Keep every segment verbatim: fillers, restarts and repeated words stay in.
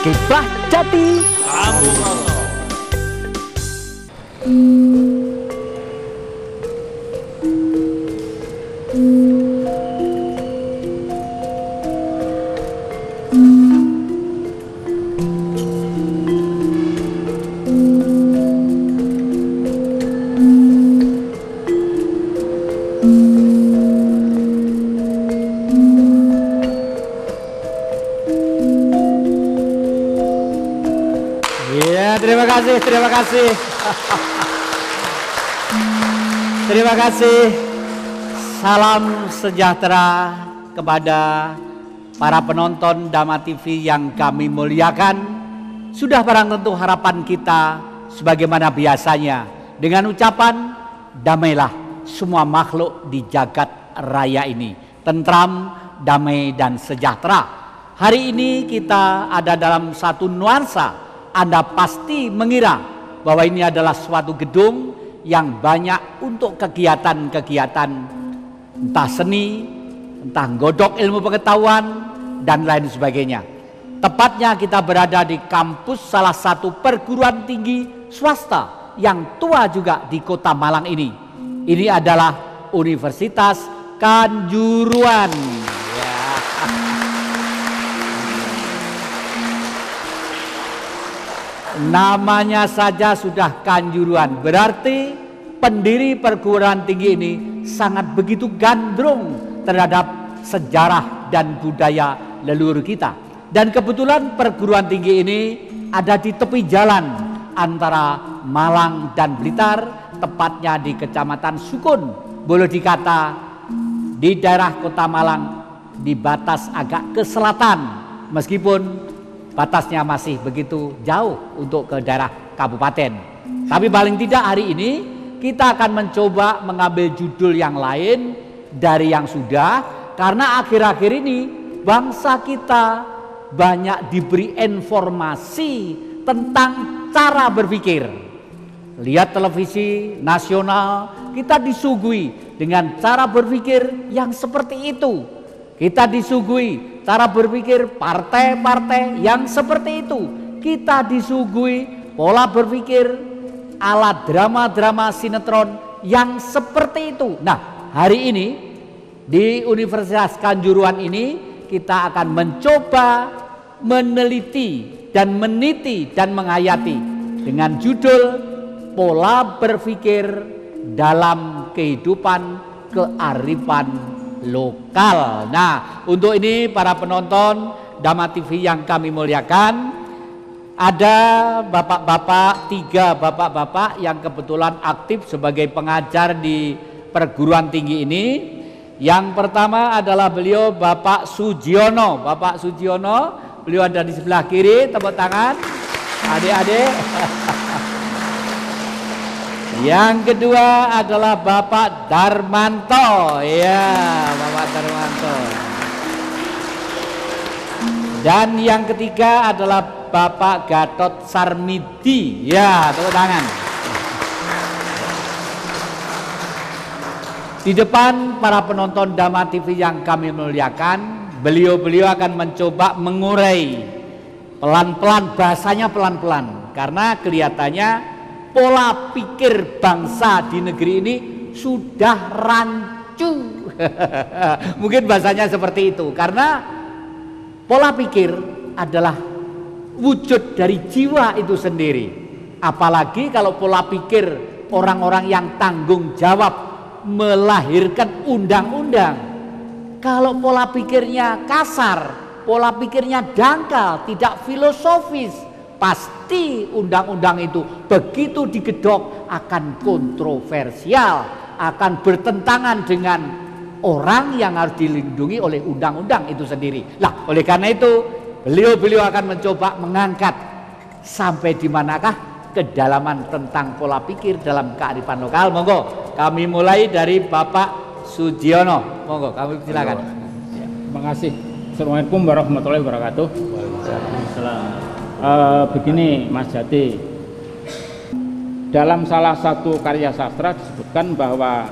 Kiblah Jati Kampung Roto. Terima kasih, terima kasih. Terima kasih. Salam sejahtera kepada para penonton Dhamma T V yang kami muliakan. Sudah barang tentu harapan kita sebagaimana biasanya dengan ucapan damailah semua makhluk di jagat raya ini, tentram, damai dan sejahtera. Hari ini kita ada dalam satu nuansa. Anda pasti mengira bahwa ini adalah suatu gedung yang banyak untuk kegiatan-kegiatan entah seni, entah godok ilmu pengetahuan, dan lain sebagainya. Tepatnya kita berada di kampus salah satu perguruan tinggi swasta yang tua juga di Kota Malang ini. Ini adalah Universitas Kanjuruhan. Ya. Namanya saja sudah Kanjuruhan, berarti pendiri perguruan tinggi ini sangat begitu gandrung terhadap sejarah dan budaya leluhur kita. Dan kebetulan perguruan tinggi ini ada di tepi jalan antara Malang dan Blitar, tepatnya di Kecamatan Sukun. Boleh dikata di daerah Kota Malang di batas agak ke selatan, meskipun batasnya masih begitu jauh untuk ke daerah kabupaten. Tapi paling tidak hari ini kita akan mencoba mengambil judul yang lain dari yang sudah, karena akhir-akhir ini bangsa kita banyak diberi informasi tentang cara berpikir. Lihat televisi nasional, kita disuguhi dengan cara berpikir yang seperti itu. Kita disuguhi cara berpikir partai-partai yang seperti itu. Kita disuguhi pola berpikir ala drama-drama sinetron yang seperti itu. Nah, hari ini di Universitas Kanjuruhan ini kita akan mencoba meneliti dan meniti dan menghayati dengan judul pola berpikir dalam kehidupan kearifan lokal. Nah, untuk ini para penonton Dhamma T V yang kami muliakan, ada bapak-bapak, tiga bapak-bapak yang kebetulan aktif sebagai pengajar di perguruan tinggi ini. Yang pertama adalah beliau Bapak Sujiono. Bapak Sujiono, beliau ada di sebelah kiri, tepuk tangan adik-adik. Yang kedua adalah Bapak Darmanto. Ya, Bapak Darmanto. Dan yang ketiga adalah Bapak Gatot Sarmidi. Ya, tepuk tangan. Di depan para penonton Dhamma T V yang kami muliakan, beliau-beliau akan mencoba mengurai pelan-pelan, bahasanya pelan-pelan, karena kelihatannya pola pikir bangsa di negeri ini sudah rancu. Mungkin bahasanya seperti itu, karena pola pikir adalah wujud dari jiwa itu sendiri. Apalagi kalau pola pikir orang-orang yang tanggung jawab melahirkan undang-undang. Kalau pola pikirnya kasar, pola pikirnya dangkal, tidak filosofis, pasti undang-undang itu begitu digedok akan kontroversial, akan bertentangan dengan orang yang harus dilindungi oleh undang-undang itu sendiri. Nah, oleh karena itu beliau-beliau akan mencoba mengangkat sampai di manakah kedalaman tentang pola pikir dalam kearifan lokal. Monggo kami mulai dari Bapak Sujiono. Monggo kami silakan. Ya, terima kasih. Assalamualaikum warahmatullahi wabarakatuh. Waalaikumsalam. Uh, begini Mas Jati, dalam salah satu karya sastra disebutkan bahwa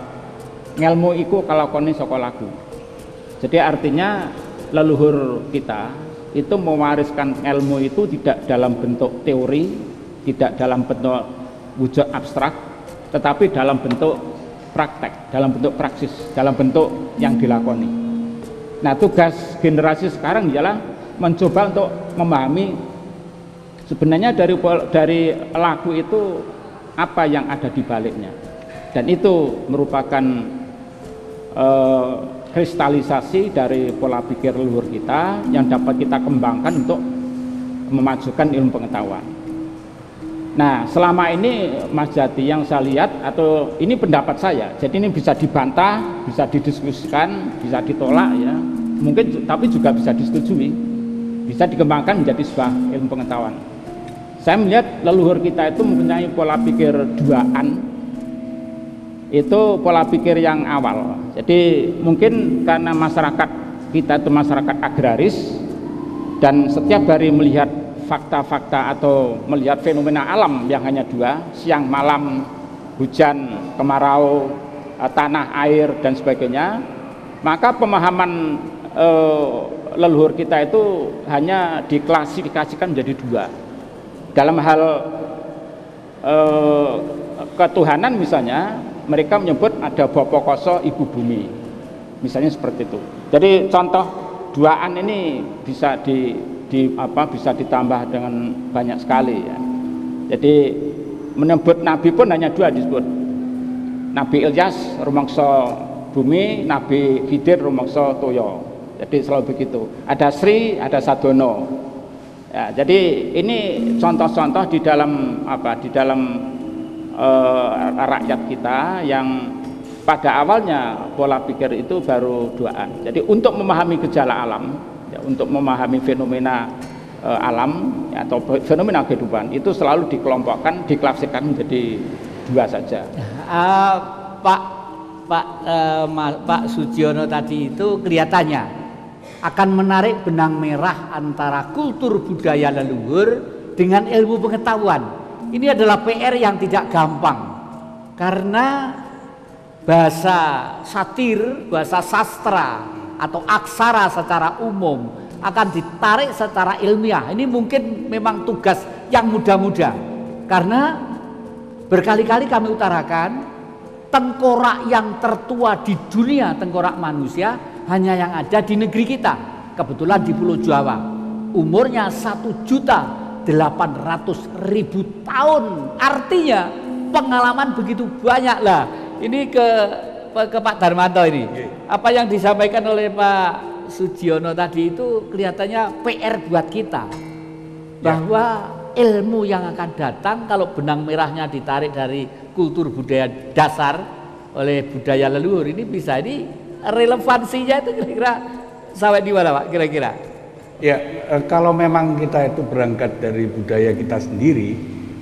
ngelmu iku kalakone saka lagu. Jadi artinya leluhur kita itu mewariskan ilmu itu tidak dalam bentuk teori, tidak dalam bentuk wujud abstrak, tetapi dalam bentuk praktek, dalam bentuk praksis, dalam bentuk yang dilakoni. Nah, tugas generasi sekarang ialah mencoba untuk memahami sebenarnya dari dari lagu itu apa yang ada di baliknya, dan itu merupakan eh, kristalisasi dari pola pikir leluhur kita yang dapat kita kembangkan untuk memajukan ilmu pengetahuan. Nah, selama ini Mas Jati yang saya lihat, atau ini pendapat saya, jadi ini bisa dibantah, bisa didiskusikan, bisa ditolak ya, mungkin, tapi juga bisa disetujui, bisa dikembangkan menjadi sebuah ilmu pengetahuan. Saya melihat leluhur kita itu mempunyai pola pikir duaan. Itu pola pikir yang awal. Jadi mungkin karena masyarakat kita itu masyarakat agraris, dan setiap hari melihat fakta-fakta atau melihat fenomena alam yang hanya dua, siang malam, hujan, kemarau, tanah, air, dan sebagainya, maka pemahaman eh, leluhur kita itu hanya diklasifikasikan menjadi dua. Dalam hal eh, ketuhanan misalnya, mereka menyebut ada Bapa Koso, Ibu Bumi, misalnya seperti itu. Jadi contoh duaan ini bisa di, di apa bisa ditambah dengan banyak sekali ya. Jadi menyebut nabi pun hanya dua disebut. Nabi Ilyas rumangsa bumi, Nabi Khidir rumangsa toya. Jadi selalu begitu. Ada Sri, ada Sadono. Ya, jadi ini contoh-contoh di dalam apa di dalam Uh, rakyat kita yang pada awalnya pola pikir itu baru duaan. Jadi untuk memahami gejala alam, ya, untuk memahami fenomena uh, alam ya, atau fenomena kehidupan itu selalu dikelompokkan, diklasifikasikan menjadi dua saja. Uh, Pak Pak uh, Pak Sudiono tadi itu kelihatannya akan menarik benang merah antara kultur budaya leluhur dengan ilmu pengetahuan. Ini adalah P R yang tidak gampang, karena bahasa satir, bahasa sastra atau aksara secara umum akan ditarik secara ilmiah. Ini mungkin memang tugas yang mudah-mudah, karena berkali-kali kami utarakan tengkorak yang tertua di dunia, tengkorak manusia, hanya yang ada di negeri kita, kebetulan di Pulau Jawa, umurnya satu juta delapan ratus ribu tahun. Artinya pengalaman begitu banyak lah. Ini ke ke Pak Darmanto ini. Apa yang disampaikan oleh Pak Sudiono tadi itu kelihatannya P R buat kita, bahwa ilmu yang akan datang kalau benang merahnya ditarik dari kultur budaya dasar oleh budaya leluhur ini, bisa ini relevansinya itu kira-kira sampai di mana Pak kira-kira? Ya, e, kalau memang kita itu berangkat dari budaya kita sendiri,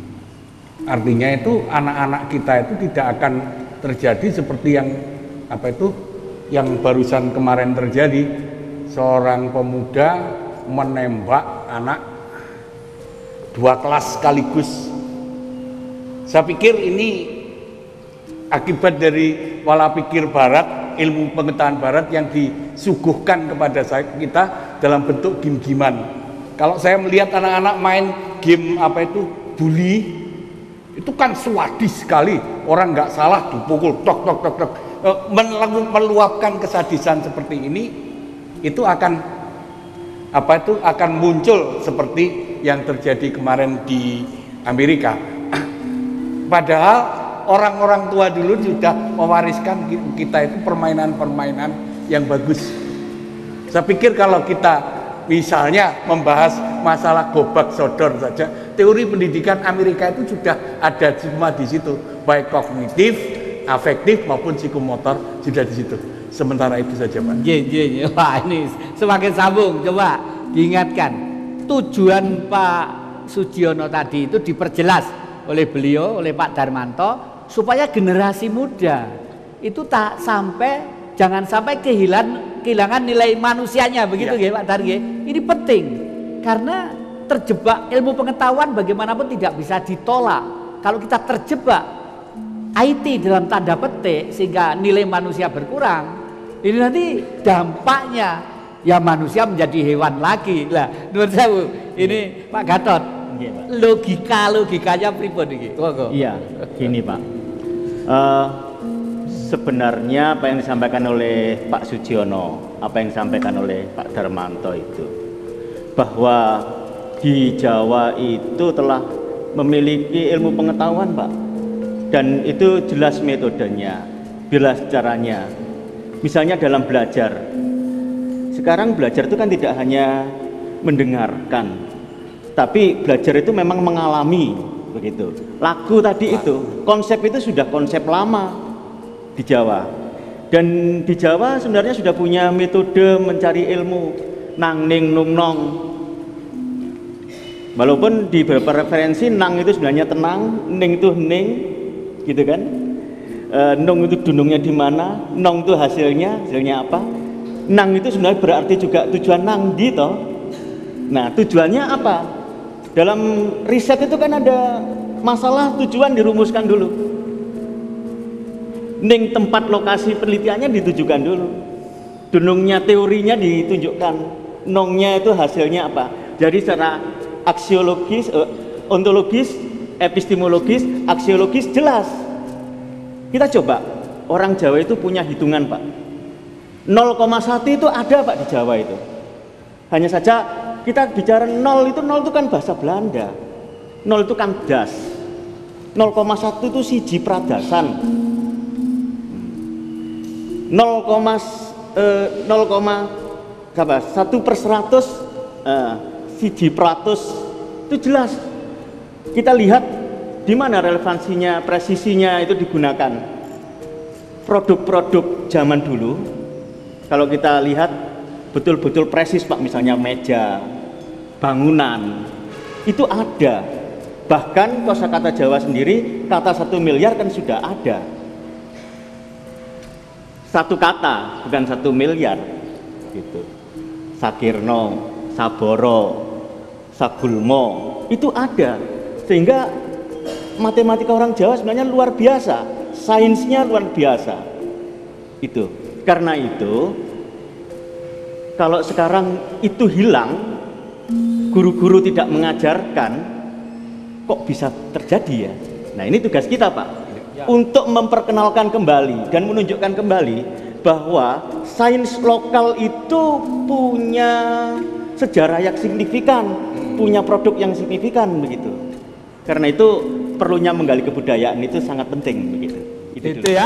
artinya itu anak-anak kita itu tidak akan terjadi seperti yang apa itu yang barusan kemarin terjadi, seorang pemuda menembak anak dua kelas sekaligus. Saya pikir ini akibat dari pola pikir barat, ilmu pengetahuan barat yang disuguhkan kepada kita dalam bentuk game-gamean. Kalau saya melihat anak-anak main game apa itu bully, itu kan swadis sekali, orang nggak salah dipukul tok tok tok tok. Meluapkan kesadisan seperti ini, itu akan apa itu akan muncul seperti yang terjadi kemarin di Amerika. Padahal orang-orang tua dulu sudah mewariskan kita itu permainan-permainan yang bagus. Saya pikir kalau kita misalnya membahas masalah gobak sodor saja, teori pendidikan Amerika itu sudah ada semua di situ, baik kognitif, afektif maupun psikomotor sudah di situ. Sementara itu saja, Pak. Ye, ye, ye. Wah, ini semakin sambung. Coba diingatkan tujuan Pak Sudiono tadi itu diperjelas oleh beliau, oleh Pak Darmanto, supaya generasi muda itu tak sampai, jangan sampai kehilangan kehilangan nilai manusianya, begitu ya, Pak Darge. Ini penting karena terjebak ilmu pengetahuan bagaimanapun tidak bisa ditolak. Kalau kita terjebak I T dalam tanda petik sehingga nilai manusia berkurang, ini nanti dampaknya ya manusia menjadi hewan lagi. Lah, nuwun sewu. Ini Pak Gatot. Logika-logikanya pripun iki? Monggo. Iya, gini Pak. Uh, sebenarnya apa yang disampaikan oleh Pak Sujiono, apa yang disampaikan oleh Pak Darmanto itu, bahwa di Jawa itu telah memiliki ilmu pengetahuan Pak, dan itu jelas metodenya, jelas caranya. Misalnya dalam belajar, sekarang belajar itu kan tidak hanya mendengarkan, tapi belajar itu memang mengalami, begitu. Lagu tadi itu, konsep itu sudah konsep lama di Jawa, dan di Jawa sebenarnya sudah punya metode mencari ilmu, nang ning nung nong. Walaupun di beberapa referensi nang itu sebenarnya tenang, ning itu hening, gitu kan? E, nung itu dunungnya di mana, nong itu hasilnya, hasilnya apa? Nang itu sebenarnya berarti juga tujuan nang di toh. Nah, tujuannya apa? Dalam riset itu kan ada masalah tujuan dirumuskan dulu. Ning tempat lokasi penelitiannya ditujukan dulu. Dunungnya teorinya ditunjukkan. Nongnya itu hasilnya apa? Jadi secara aksiologis, eh, ontologis, epistemologis, aksiologis jelas. Kita coba, orang Jawa itu punya hitungan Pak. nol koma satu itu ada Pak di Jawa itu. Hanya saja kita bicara nol itu, nol itu kan bahasa Belanda. Nol itu kan das. nol koma satu itu siji pradasan. nol, eh, nol, satu per seratus eh, siji peratus itu jelas. Kita lihat di mana relevansinya, presisinya itu digunakan. Produk-produk zaman dulu, kalau kita lihat betul-betul presis Pak, misalnya meja, bangunan, itu ada. Bahkan kosakata Jawa sendiri, kata satu miliar kan sudah ada. Satu kata, bukan satu miliar, gitu. Sakirno, Saboro, Sagulmo, itu ada. Sehingga matematika orang Jawa sebenarnya luar biasa, sainsnya luar biasa. Itu. Karena itu, kalau sekarang itu hilang, guru-guru tidak mengajarkan, kok bisa terjadi ya? Nah, ini tugas kita Pak, untuk memperkenalkan kembali dan menunjukkan kembali bahwa sains lokal itu punya sejarah yang signifikan, punya produk yang signifikan begitu. Karena itu perlunya menggali kebudayaan itu sangat penting begitu. Itu, itu ya.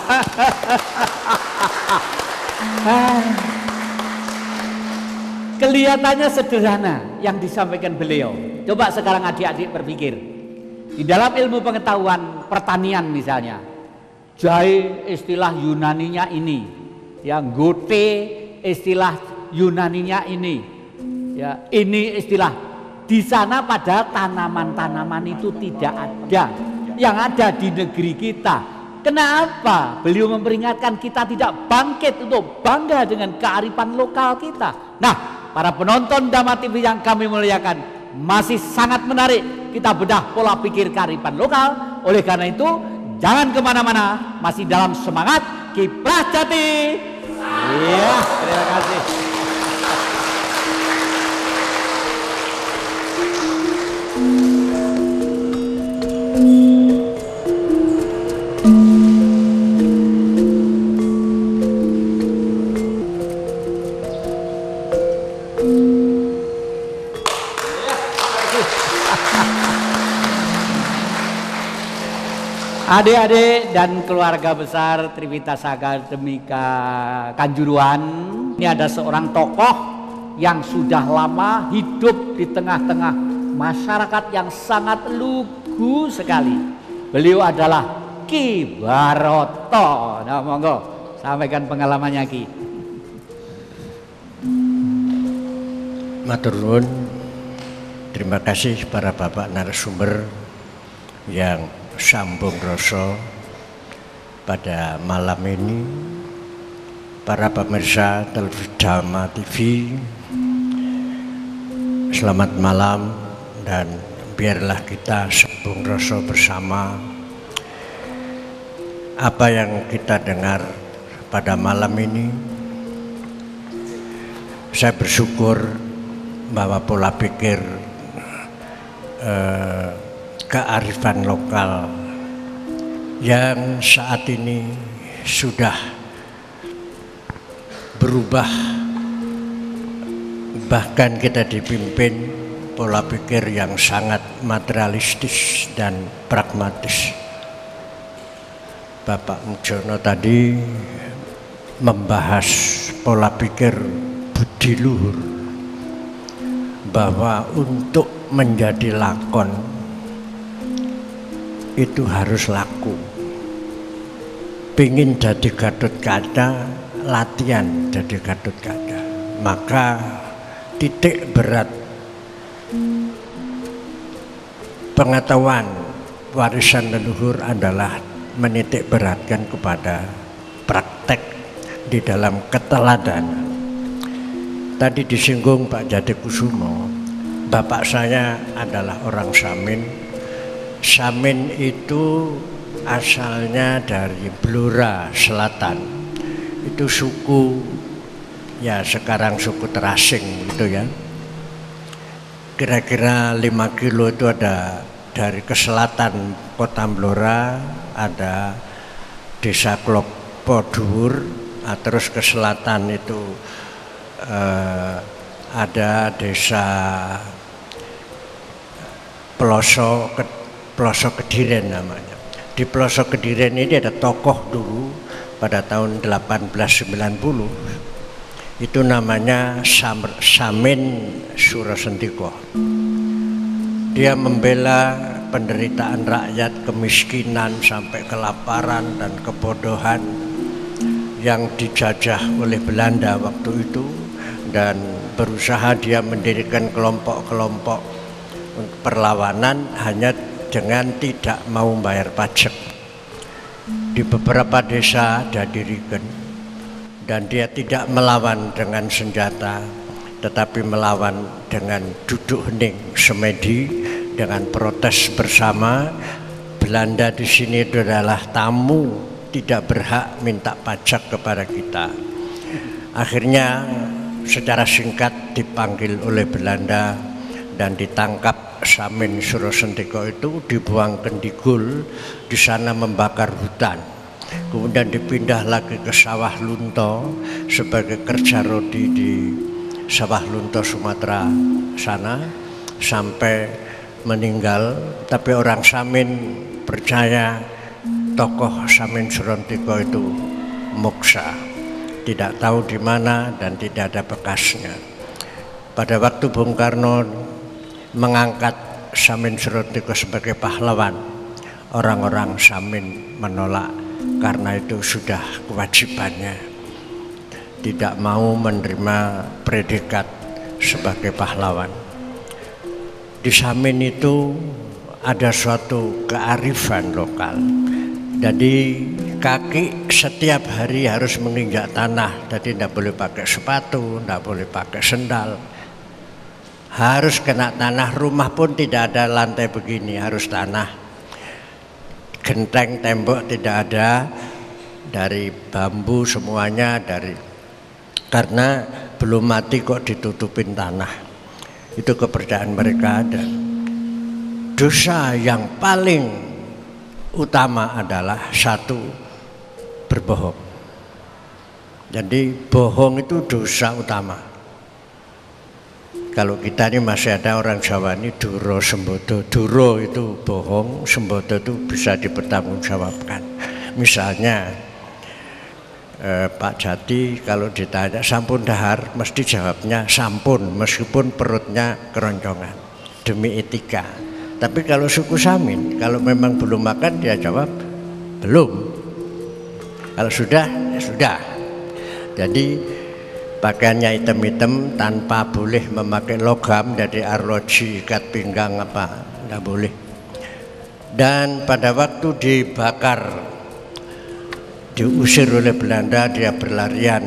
Kelihatannya sederhana yang disampaikan beliau. Coba sekarang adik-adik berpikir. Di dalam ilmu pengetahuan pertanian misalnya, jahe istilah Yunaninya ini, yang gote istilah Yunaninya ini, ya ini istilah. Di sana padahal tanaman-tanaman itu tidak ada, yang ada di negeri kita. Kenapa beliau memperingatkan kita tidak bangkit untuk bangga dengan kearifan lokal kita? Nah, para penonton Dhamma T V yang kami muliakan, masih sangat menarik kita bedah pola pikir kearifan lokal. Oleh karena itu, jangan kemana-mana, masih dalam semangat Kiprah Jati. Iya, terima kasih. Adik-adik dan keluarga besar Trivitas Akademika Kanjuruhan, ini ada seorang tokoh yang sudah lama hidup di tengah-tengah masyarakat yang sangat lugu sekali. Beliau adalah Ki Baroto. Nah, monggo sampaikan pengalamannya Ki. Matur nuwun. Terima kasih para bapak narasumber yang sambung rasa pada malam ini, para pemirsa televisi Dhamma T V, selamat malam, dan biarlah kita sambung rasa bersama. Apa yang kita dengar pada malam ini saya bersyukur bahwa pola pikir eh, kearifan lokal yang saat ini sudah berubah, bahkan kita dipimpin pola pikir yang sangat materialistis dan pragmatis. Bapak Mujono tadi membahas pola pikir budi luhur, bahwa untuk menjadi lakon itu harus laku. Pingin jadi Gatotkaca, latihan jadi Gatotkaca. Maka titik berat pengetahuan warisan leluhur adalah menitik beratkan kepada praktek di dalam keteladanan. Tadi disinggung Pak Jatikusumo, bapak saya adalah orang Samin. Samin itu asalnya dari Blora Selatan. Itu suku, ya sekarang suku terasing gitu ya. Kira-kira lima kilo itu ada dari ke selatan kota Blora, ada desa Klopo Dhuwur, nah, terus ke selatan itu eh, ada desa Pelosok Pelosok Kediren namanya. Di Pelosok Kediren ini ada tokoh dulu pada tahun delapan belas sembilan puluh, itu namanya Samin Surasentiko. Dia membela penderitaan rakyat, kemiskinan sampai kelaparan dan kebodohan yang dijajah oleh Belanda waktu itu, dan berusaha dia mendirikan kelompok-kelompok perlawanan hanya dengan tidak mau bayar pajak. Di beberapa desa dia dirikan, dan dia tidak melawan dengan senjata, tetapi melawan dengan duduk hening semedi, dengan protes bersama. Belanda di sini itu adalah tamu, tidak berhak minta pajak kepada kita. Akhirnya secara singkat dipanggil oleh Belanda dan ditangkap. Samin Surasentiko itu dibuang ke Ndigul, di sana membakar hutan. Kemudian dipindah lagi ke Sawah Lunto sebagai kerja rodi di Sawah Lunto Sumatera sana sampai meninggal. Tapi orang Samin percaya tokoh Samin Surasentiko itu moksa, tidak tahu di mana dan tidak ada bekasnya. Pada waktu Bung Karno mengangkat Samin Surasentiko sebagai pahlawan, orang-orang Samin menolak karena itu sudah kewajibannya, tidak mau menerima predikat sebagai pahlawan. Di Samin itu ada suatu kearifan lokal. Jadi kaki setiap hari harus menginjak tanah, jadi tidak boleh pakai sepatu, tidak boleh pakai sendal, harus kena tanah. Rumah pun tidak ada lantai begini, harus tanah. Genteng tembok tidak ada, dari bambu semuanya, dari karena belum mati kok ditutupin tanah. Itu kepercayaan mereka. Dan dosa yang paling utama adalah satu, berbohong. Jadi bohong itu dosa utama. Kalau kita ini masih ada orang Jawa ini duro sembodo. Duro itu bohong, sembodo itu bisa dipertanggungjawabkan. Misalnya eh, Pak Jati kalau ditanya sampun dahar, mesti jawabnya sampun, meskipun perutnya keroncongan, demi etika. Tapi kalau suku Samin, kalau memang belum makan dia jawab belum. Kalau sudah, ya sudah. Jadi pakaiannya hitam-hitam, tanpa boleh memakai logam dari arloji, ikat pinggang apa, tidak boleh. Dan pada waktu dibakar, diusir oleh Belanda, dia berlarian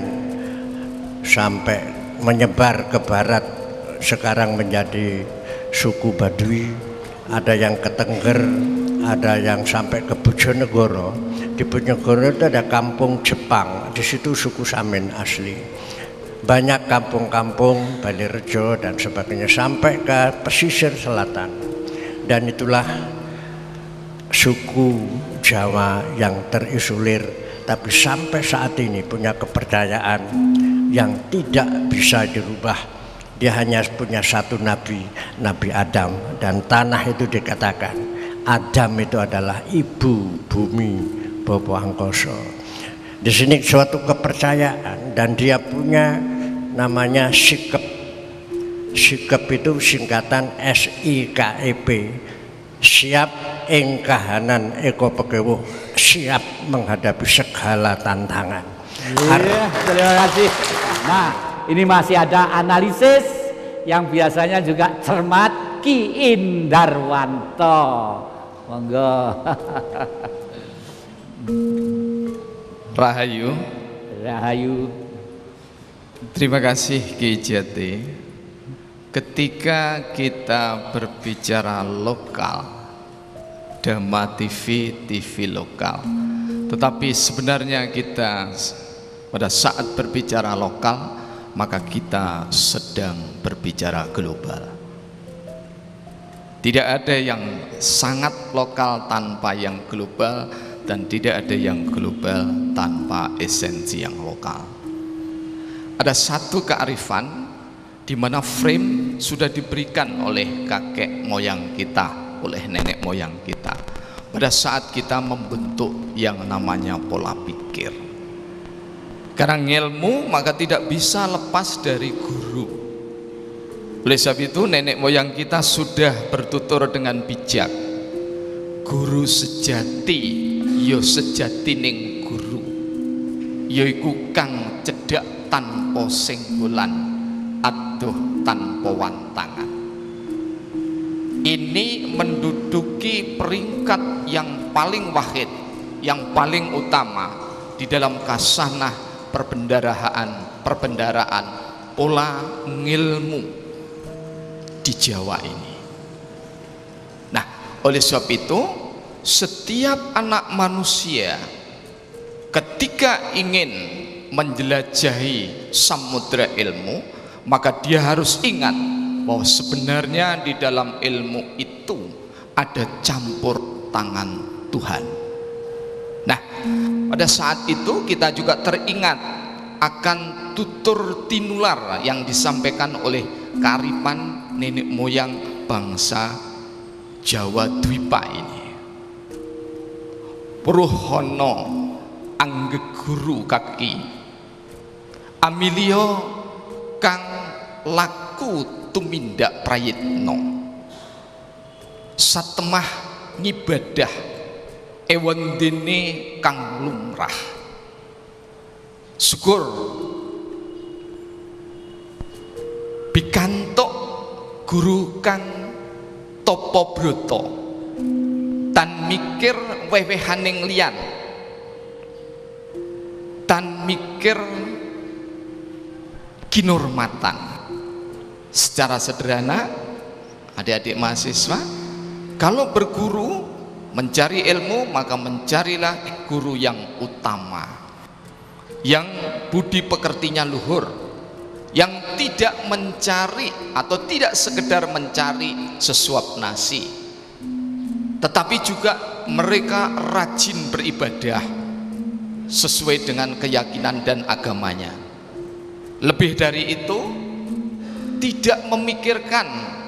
sampai menyebar ke barat, sekarang menjadi suku Baduy. Ada yang ke Tengger, ada yang sampai ke Bojonegoro. Di Bojonegoro itu ada kampung Jepang, di situ suku Samin asli. banyak kampung-kampung, Balirejo dan sebagainya sampai ke pesisir selatan. Dan itulah suku Jawa yang terisolir, tapi sampai saat ini punya kepercayaan yang tidak bisa dirubah. Dia hanya punya satu nabi, Nabi Adam, dan tanah itu dikatakan Adam itu adalah ibu bumi Bopo Angkoso. Di sini suatu kepercayaan, dan dia punya namanya sikep. Sikep itu singkatan S I K E P, siap ing kahanan eko pekewo, siap menghadapi segala tantangan. Iya, terima kasih. Nah, ini masih ada analisis yang biasanya juga cermat, Ki Indarwanto. Monggo. Rahayu. Rahayu. Terima kasih Ki Jati. Ketika kita berbicara lokal, Dhamma T V, T V lokal, tetapi sebenarnya kita pada saat berbicara lokal, maka kita sedang berbicara global. Tidak ada yang sangat lokal tanpa yang global, dan tidak ada yang global tanpa esensi yang lokal. Ada satu kearifan di mana frame sudah diberikan oleh kakek moyang kita, oleh nenek moyang kita, pada saat kita membentuk yang namanya pola pikir. Karena ilmu maka tidak bisa lepas dari guru. Oleh sebab itu nenek moyang kita sudah bertutur dengan bijak, guru sejati yo sejati ning guru, yaiku kang cedak tanpa senggolan, aduh tanpa wantangan. Ini menduduki peringkat yang paling wahid, yang paling utama di dalam kasanah perbendaraan, perbendaraan pola ngilmu di Jawa ini. Nah, oleh sebab itu setiap anak manusia ketika ingin menjelajahi samudra ilmu, maka dia harus ingat bahwa sebenarnya di dalam ilmu itu ada campur tangan Tuhan. Nah, pada saat itu kita juga teringat akan tutur tinular yang disampaikan oleh kearifan nenek moyang bangsa Jawa Dwipa ini. Purhono anggeguru kaki, amilio kang laku tumindak prayitno, satemah ngibadah ewan dene kang lumrah. Syukur bikantok guru kang topo broto, tan mikir wewehaning liyan, tan mikir kinurmatan. Secara sederhana, adik-adik mahasiswa, kalau berguru mencari ilmu, maka mencarilah guru yang utama, yang budi pekertinya luhur, yang tidak mencari atau tidak sekedar mencari sesuap nasi, tetapi juga mereka rajin beribadah sesuai dengan keyakinan dan agamanya. Lebih dari itu, tidak memikirkan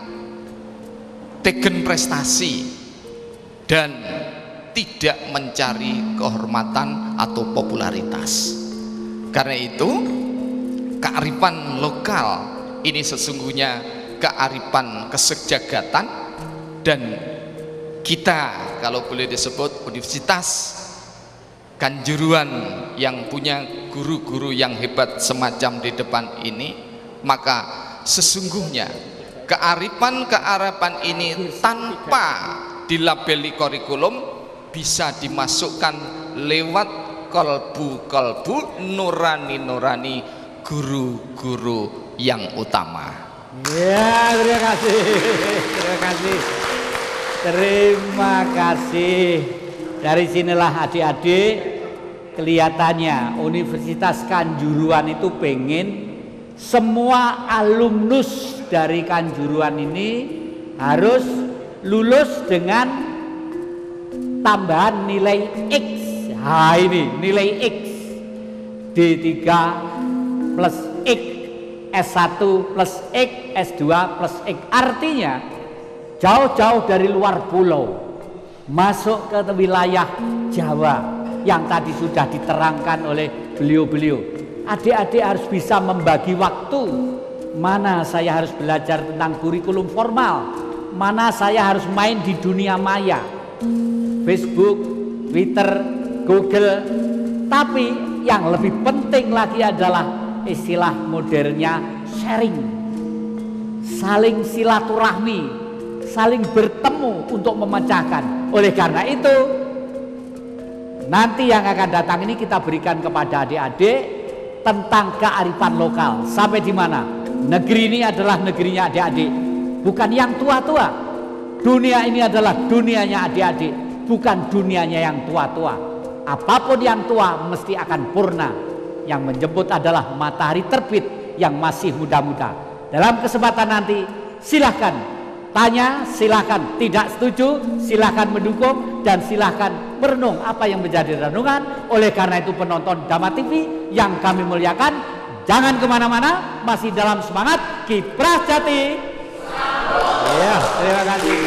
tegen prestasi dan tidak mencari kehormatan atau popularitas. Karena itu kearifan lokal ini sesungguhnya kearifan kesejagatan, dan kita kalau boleh disebut Universitas Kanjuruhan yang punya guru-guru yang hebat semacam di depan ini, maka sesungguhnya kearifan-kearifan ini tanpa dilabeli kurikulum bisa dimasukkan lewat kolbu-kolbu nurani-nurani guru-guru yang utama. Ya, terima kasih. Terima kasih. Terima kasih. Dari sinilah adik-adik kelihatannya Universitas Kanjuruhan itu pengen semua alumnus dari Kanjuruhan ini harus lulus dengan tambahan nilai X. Nah ini nilai X, D tiga plus X, S satu plus X, S dua plus X. Artinya jauh-jauh dari luar pulau masuk ke wilayah Jawa yang tadi sudah diterangkan oleh beliau-beliau. Adik-adik harus bisa membagi waktu. Mana saya harus belajar tentang kurikulum formal, mana saya harus main di dunia maya, Facebook, Twitter, Google. Tapi yang lebih penting lagi adalah istilah modernnya sharing, saling silaturahmi, saling bertemu untuk memecahkan. Oleh karena itu, nanti yang akan datang ini kita berikan kepada adik-adik tentang kearifan lokal. Sampai di mana? Negeri ini adalah negerinya adik-adik, bukan yang tua-tua. Dunia ini adalah dunianya adik-adik, bukan dunianya yang tua-tua. Apapun yang tua mesti akan purna. Yang menjemput adalah matahari terbit yang masih muda-muda. Dalam kesempatan nanti silahkan tanya, silahkan tidak setuju, silahkan mendukung, dan silahkan merenung apa yang menjadi renungan. Oleh karena itu penonton Dhamma T V yang kami muliakan, jangan kemana-mana, masih dalam semangat Kiprah Jati. Ya, terima kasih.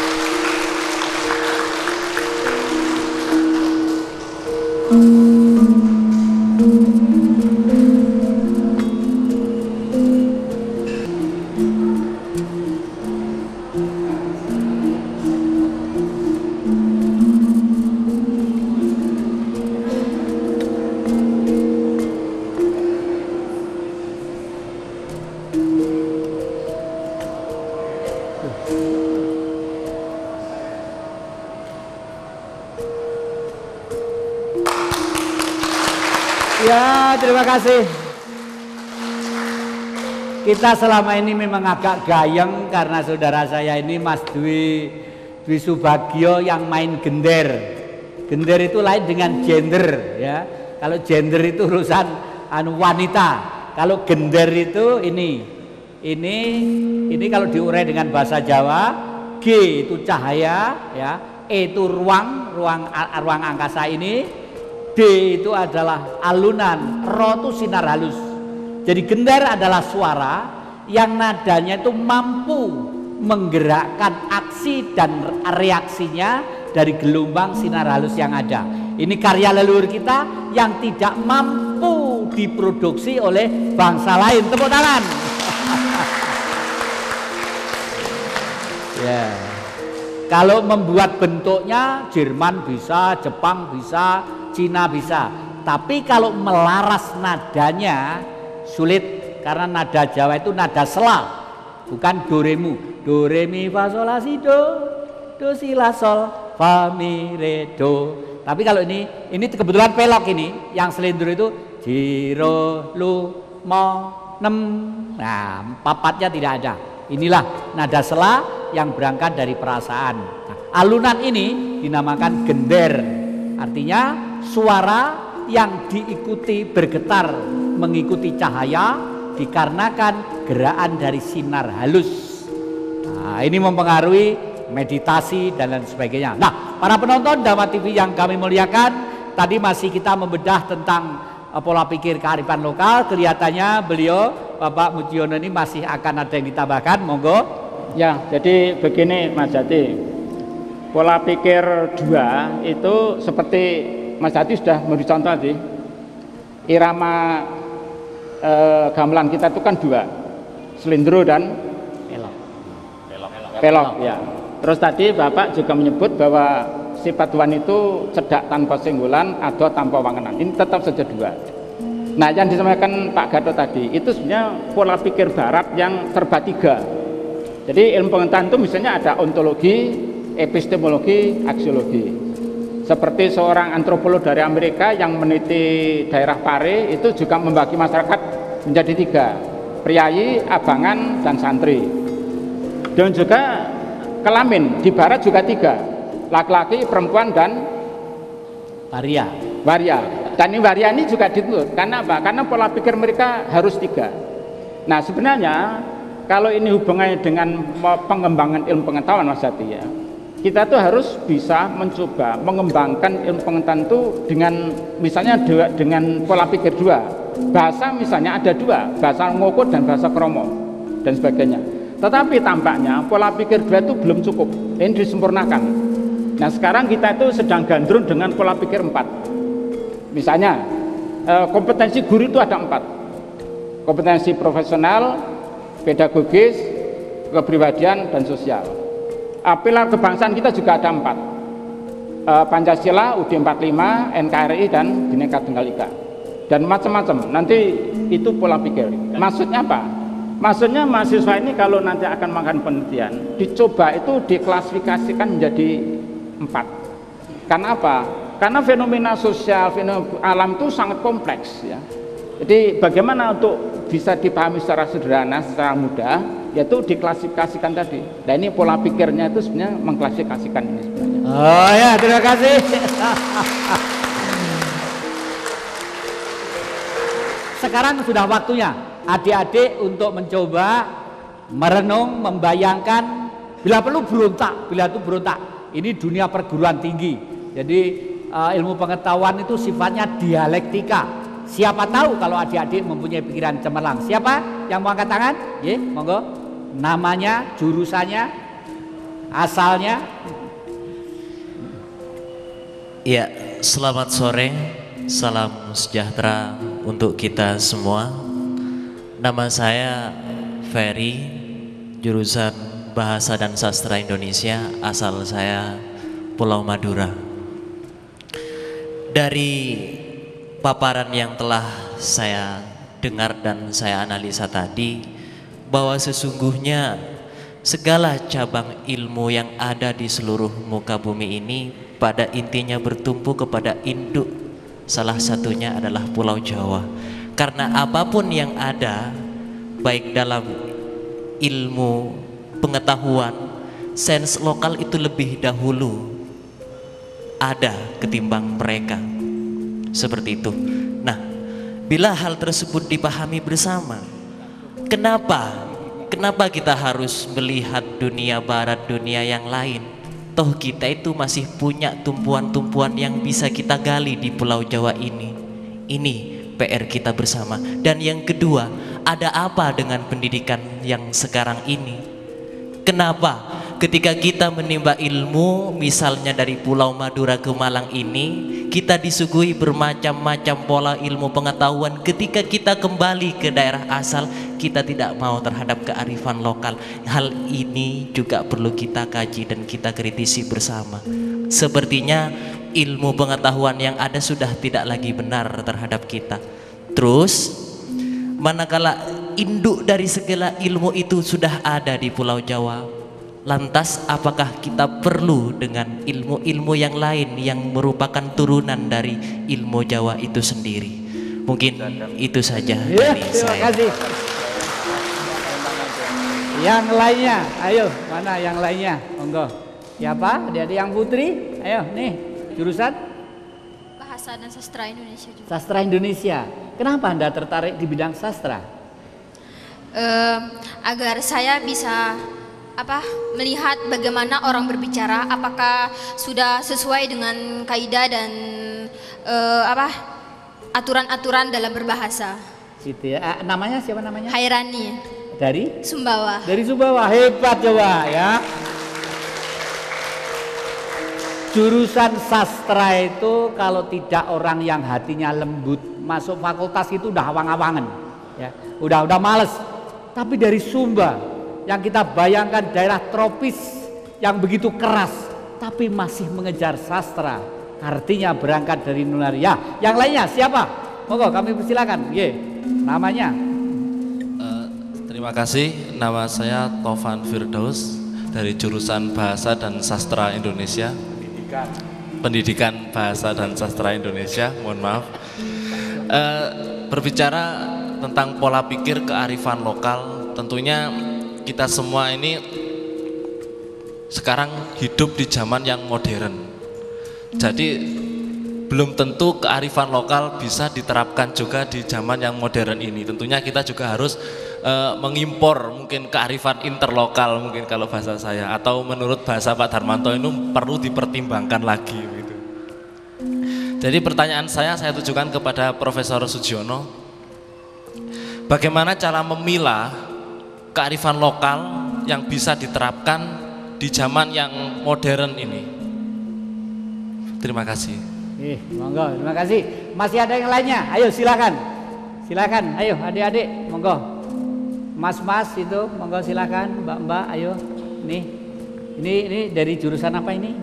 Ya, terima kasih. Kita selama ini memang agak gayeng karena saudara saya ini Mas Dwi Dwi Subagio yang main gender. Gender itu lain dengan gender, ya. Kalau gender itu urusan anu wanita. Kalau gender itu ini, ini, ini kalau diurai dengan bahasa Jawa, G itu cahaya, ya. E itu ruang, ruang, ruang angkasa ini. D itu adalah alunan, ro itu sinar halus. Jadi gendar adalah suara yang nadanya itu mampu menggerakkan aksi dan reaksinya dari gelombang sinar halus yang ada. Ini karya leluhur kita yang tidak mampu diproduksi oleh bangsa lain. Tepuk tangan. Ya. Kalau membuat bentuknya Jerman bisa, Jepang bisa, Cina bisa, tapi kalau melaras nadanya sulit karena nada Jawa itu nada sela, bukan do re mu, do re mi fa sol la si do, do si la sol fa mi re do. Tapi kalau ini, ini kebetulan pelok ini, yang selindur itu jiro lu mo nem, nah papatnya tidak ada. Inilah nada sela yang berangkat dari perasaan. Nah, alunan ini dinamakan gender, artinya suara yang diikuti bergetar mengikuti cahaya dikarenakan gerakan dari sinar halus. Nah, ini mempengaruhi meditasi dan lain sebagainya. Nah, para penonton Dhamma T V yang kami muliakan, tadi masih kita membedah tentang uh, pola pikir kearifan lokal. Kelihatannya beliau Bapak Mujiono ini masih akan ada yang ditambahkan. Monggo. Ya, jadi begini Mas Jati, pola pikir dua itu seperti Mas Jati sudah memberi contoh tadi, irama e, gamelan kita itu kan dua, selindro dan pelok. Pelok, pelok ya. Terus tadi Bapak juga menyebut bahwa sifat Tuhan itu cedak tanpa singgulan, ado tanpa wangenan. Ini tetap saja dua. Nah, yang disampaikan Pak Gatot tadi itu sebenarnya pola pikir Barat yang serba tiga. Jadi ilmu pengetahuan itu misalnya ada ontologi, epistemologi, aksiologi. Seperti seorang antropolog dari Amerika yang meneliti daerah Pare itu juga membagi masyarakat menjadi tiga, priayi, abangan, dan santri. Dan juga kelamin di Barat juga tiga, laki-laki, perempuan, dan waria. Waria. Dan ini waria ini juga dituntut karena apa? Karena pola pikir mereka harus tiga. Nah sebenarnya kalau ini hubungannya dengan pengembangan ilmu pengetahuan Mas Jati ya, kita tuh harus bisa mencoba mengembangkan ilmu pengetahuan itu dengan misalnya dua, dengan pola pikir dua. Bahasa misalnya ada dua, bahasa ngoko dan bahasa kromo dan sebagainya. Tetapi tampaknya pola pikir dua itu belum cukup, ini disempurnakan. Nah sekarang kita itu sedang gandrung dengan pola pikir empat. Misalnya kompetensi guru itu ada empat, kompetensi profesional, pedagogis, kepribadian, dan sosial. Pilar kebangsaan kita juga ada empat, Pancasila, U D empat puluh lima, N K R I, dan Bhinneka Tunggal Ika, dan macam-macam. Nanti itu pola pikir. Maksudnya apa? Maksudnya mahasiswa ini kalau nanti akan makan penelitian, dicoba itu diklasifikasikan menjadi empat. Karena apa? Karena fenomena sosial, fenomena alam itu sangat kompleks ya. Jadi bagaimana untuk bisa dipahami secara sederhana, secara mudah, yaitu diklasifikasikan tadi. Nah ini pola pikirnya itu sebenarnya mengklasifikasikan ini sebenarnya. Oh ya, terima kasih. Sekarang sudah waktunya adik-adik untuk mencoba merenung, membayangkan, bila perlu berontak, bila itu berontak. Ini dunia perguruan tinggi. Jadi uh, ilmu pengetahuan itu sifatnya dialektika. Siapa tahu kalau adik-adik mempunyai pikiran cemerlang. Siapa yang mau angkat tangan? Ye, monggo. Namanya, jurusannya, asalnya. Ya, selamat sore. Salam sejahtera untuk kita semua. Nama saya Ferry, jurusan Bahasa dan Sastra Indonesia, asal saya Pulau Madura. Dari paparan yang telah saya dengar dan saya analisa tadi, bahwa sesungguhnya segala cabang ilmu yang ada di seluruh muka bumi ini pada intinya bertumpu kepada induk, salah satunya adalah Pulau Jawa. Karena apapun yang ada, baik dalam ilmu pengetahuan, sains lokal itu lebih dahulu ada ketimbang mereka. Seperti itu. Nah, bila hal tersebut dipahami bersama, kenapa? Kenapa kita harus melihat dunia barat, dunia yang lain? Toh kita itu masih punya tumpuan-tumpuan yang bisa kita gali di Pulau Jawa ini. Ini P R kita bersama. Dan yang kedua, ada apa dengan pendidikan yang sekarang ini? Kenapa? Ketika kita menimba ilmu, misalnya dari Pulau Madura ke Malang ini, kita disuguhi bermacam-macam pola ilmu pengetahuan. Ketika kita kembali ke daerah asal, kita tidak mau terhadap kearifan lokal. Hal ini juga perlu kita kaji dan kita kritisi bersama. Sepertinya ilmu pengetahuan yang ada sudah tidak lagi benar terhadap kita. Terus, manakala induk dari segala ilmu itu sudah ada di Pulau Jawa, lantas apakah kita perlu dengan ilmu-ilmu yang lain yang merupakan turunan dari ilmu Jawa itu sendiri? Mungkin itu saja ya, dari terima saya. kasih. Yang lainnya, ayo, mana yang lainnya? Monggo. Siapa? Adik-adik yang putri? Ayo, nih, jurusan Bahasa dan Sastra Indonesia juga. Sastra Indonesia. Kenapa Anda tertarik di bidang sastra? Uh, agar saya bisa apa melihat bagaimana orang berbicara, apakah sudah sesuai dengan kaidah dan uh, apa aturan-aturan dalam berbahasa. Gitu ya. Namanya siapa namanya? Hairani. Dari Sumbawa. Dari Sumbawa, hebat coba ya. Jurusan sastra itu kalau tidak orang yang hatinya lembut masuk fakultas itu udah awang-awangan, ya, udah udah males. Tapi dari Sumba yang kita bayangkan daerah tropis yang begitu keras, tapi masih mengejar sastra, artinya berangkat dari nulari. Ya, yang lainnya siapa? Monggo kami persilakan. Ye, namanya. Uh, terima kasih. Nama saya Tovan Firdaus dari jurusan Bahasa dan Sastra Indonesia. Pendidikan. Pendidikan Bahasa dan Sastra Indonesia. Mohon maaf. Uh, berbicara tentang pola pikir kearifan lokal, tentunya kita semua ini sekarang hidup di zaman yang modern. Jadi belum tentu kearifan lokal bisa diterapkan juga di zaman yang modern ini. Tentunya kita juga harus uh, mengimpor mungkin kearifan interlokal mungkin kalau bahasa saya, atau menurut bahasa Pak Darmanto ini perlu dipertimbangkan lagi gitu. Jadi pertanyaan saya saya tujukan kepada Profesor Sugiono, bagaimana cara memilah kearifan lokal yang bisa diterapkan di zaman yang modern ini? Terima kasih. Eh, monggo, terima kasih. Masih ada yang lainnya? Ayo silakan. Silakan, ayo adik-adik, monggo. Mas-mas itu, monggo silakan. Mbak-mbak, ayo. Nih. Ini ini dari jurusan apa ini?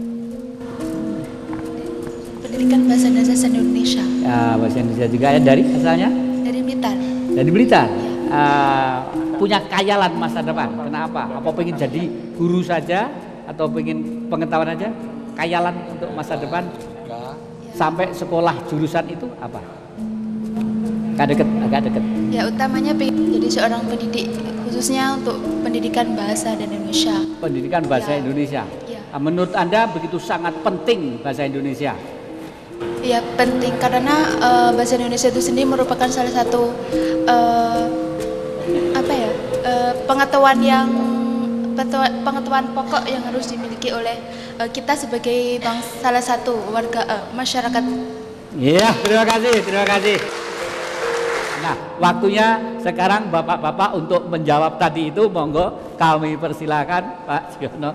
Pendidikan Bahasa dan Sastra Indonesia. Ya, bahasa Indonesia juga ya, dari asalnya? Dari Blitar. Dari Blitar. Ya. Uh, punya khayalan masa depan. Kenapa? Apa pengen jadi guru saja atau pengen pengetahuan aja? Khayalan untuk masa depan? Sampai sekolah jurusan itu apa? Agak deket, agak deket. Ya, utamanya pengen jadi seorang pendidik, khususnya untuk pendidikan bahasa dan Indonesia. Pendidikan bahasa ya. Indonesia. Ya. Menurut Anda begitu sangat penting bahasa Indonesia? Ya, penting karena uh, bahasa Indonesia itu sendiri merupakan salah satu uh, apa ya uh, pengetahuan yang pengetahuan pokok yang harus dimiliki oleh uh, kita sebagai bangsa, salah satu warga uh, masyarakat. Iya, terima kasih, terima kasih. Nah, waktunya sekarang bapak-bapak untuk menjawab tadi itu, monggo kami persilakan Pak Sugiono.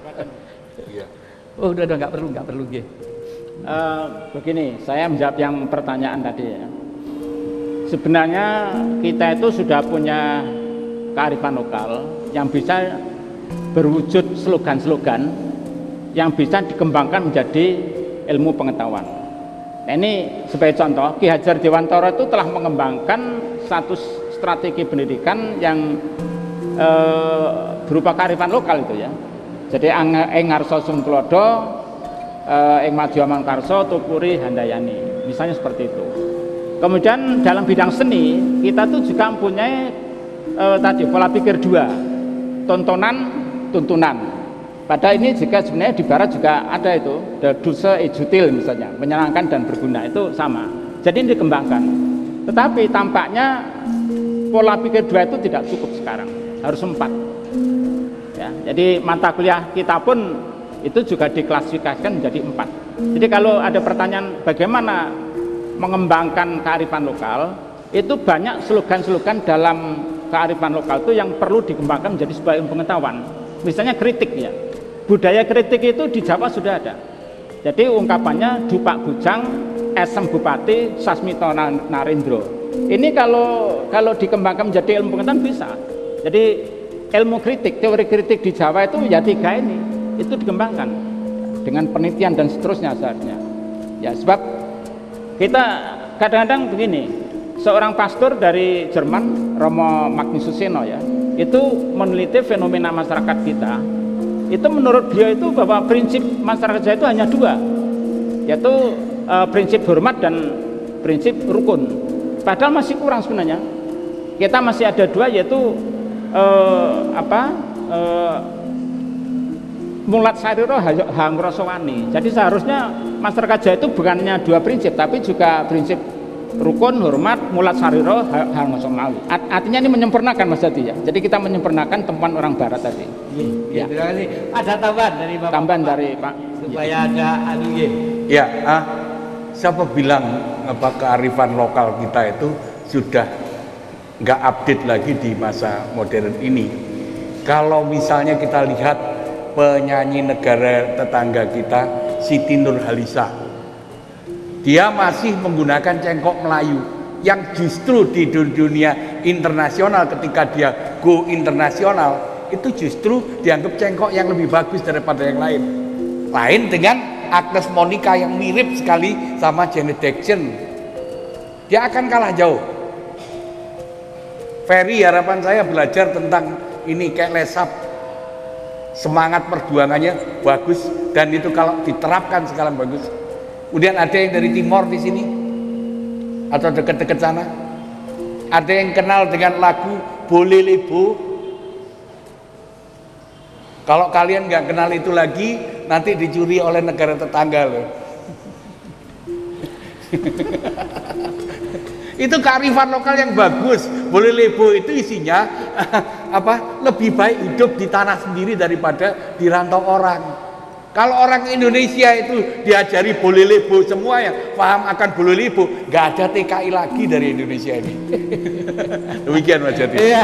Oh, udah udah nggak perlu, nggak perlu gitu. Uh, begini, saya menjawab yang pertanyaan tadi ya. Sebenarnya kita itu sudah punya kearifan lokal yang bisa berwujud slogan-slogan yang bisa dikembangkan menjadi ilmu pengetahuan. Nah, ini sebagai contoh, Ki Hajar Dewantara itu telah mengembangkan satu strategi pendidikan yang e, berupa kearifan lokal itu ya. Jadi ing ngarsa Sungklodo, ing Madya Mangkarsa, Tukuri Handayani, misalnya seperti itu. Kemudian dalam bidang seni kita tuh juga mempunyai e, tadi pola pikir dua, tontonan tuntunan. Pada ini juga sebenarnya di barat juga ada itu, dusa ejutil misalnya, menyenangkan dan berguna, itu sama. Jadi ini dikembangkan. Tetapi tampaknya pola pikir dua itu tidak cukup sekarang, harus empat. Ya, jadi mata kuliah kita pun itu juga diklasifikasikan menjadi empat. Jadi kalau ada pertanyaan bagaimana mengembangkan kearifan lokal, itu banyak slogan-slogan dalam kearifan lokal itu yang perlu dikembangkan menjadi sebuah ilmu pengetahuan. Misalnya kritik ya, budaya kritik itu di Jawa sudah ada. Jadi ungkapannya Dupak Bujang, Esem Bupati, Sasmito Narendro. Ini kalau kalau dikembangkan menjadi ilmu pengetahuan bisa. Jadi ilmu kritik, teori kritik di Jawa itu ya tiga ini, itu dikembangkan dengan penelitian dan seterusnya seharusnya. Ya sebab kita kadang-kadang begini, seorang pastor dari Jerman, Romo Magnisuseno ya, itu meneliti fenomena masyarakat kita. Itu menurut dia itu bahwa prinsip masyarakat saya itu hanya dua, yaitu e, prinsip hormat dan prinsip rukun. Padahal masih kurang sebenarnya. Kita masih ada dua, yaitu e, apa e, mulat sariro hangrosowani. Jadi seharusnya masyarakat Jawa itu bukannya dua prinsip, tapi juga prinsip rukun, hormat, mulat sariro, hal nasional. Artinya ini menyempurnakan Mas Hadi ya. Jadi kita menyempurnakan temuan orang Barat tadi. Ya, terima kasih. Ada tambahan dari Bapak? Tambahan dari Pak. Supaya ada anu ya. Ya, ah, siapa bilang apa kearifan lokal kita itu sudah nggak update lagi di masa modern ini? Kalau misalnya kita lihat penyanyi negara tetangga kita, Siti Nurhaliza, dia masih menggunakan cengkok Melayu yang justru di dunia internasional ketika dia go internasional itu justru dianggap cengkok yang lebih bagus daripada yang lain. Lain dengan Agnes Monica yang mirip sekali sama Janet Jackson, dia akan kalah jauh. Ferry, harapan saya belajar tentang ini kayak lesap, semangat perjuangannya bagus dan itu kalau diterapkan sekarang bagus. Kemudian ada yang dari Timor di sini atau dekat-dekat sana. Ada yang kenal dengan lagu Boleh Lebo. Kalau kalian nggak kenal itu lagi, nanti dicuri oleh negara tetangga loh. Itu kearifan lokal yang bagus. Boleh lebo itu isinya apa? Lebih baik hidup di tanah sendiri daripada di rantau orang. Kalau orang Indonesia itu diajari boleh lebo semua yang paham akan boleh lebo, nggak ada T K I lagi dari Indonesia ini. Demikian Mas Jati. Iya.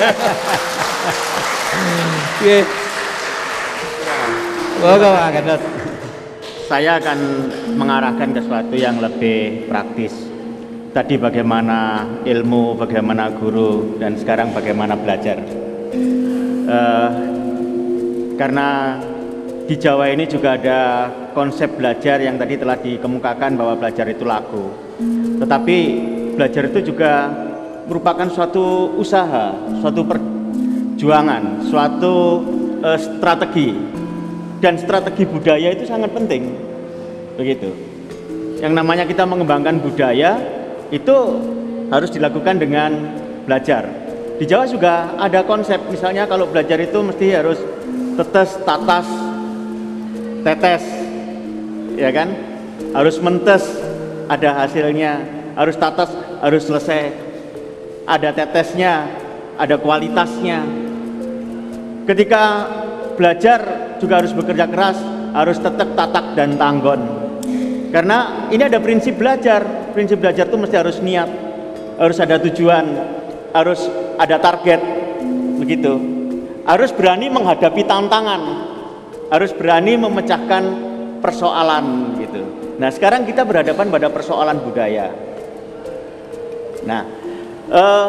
Saya akan mengarahkan ke sesuatu yang lebih praktis. Tadi bagaimana ilmu, bagaimana guru, dan sekarang bagaimana belajar. Uh, karena di Jawa ini juga ada konsep belajar yang tadi telah dikemukakan bahwa belajar itu laku. Tetapi belajar itu juga merupakan suatu usaha, suatu perjuangan, suatu uh, strategi. Dan strategi budaya itu sangat penting. Begitu. Yang namanya kita mengembangkan budaya itu harus dilakukan dengan belajar. Di Jawa juga ada konsep, misalnya kalau belajar itu mesti harus tetes, tatas, tetes, ya kan? Harus mentes, ada hasilnya. Harus tatas, harus selesai. Ada tetesnya, ada kualitasnya. Ketika belajar juga harus bekerja keras, harus tetek, tatak, dan tanggon. Karena ini ada prinsip belajar. Prinsip belajar itu mesti harus niat, harus ada tujuan, harus ada target, begitu. Harus berani menghadapi tantangan, harus berani memecahkan persoalan, gitu. Nah, sekarang kita berhadapan pada persoalan budaya. Nah, eh,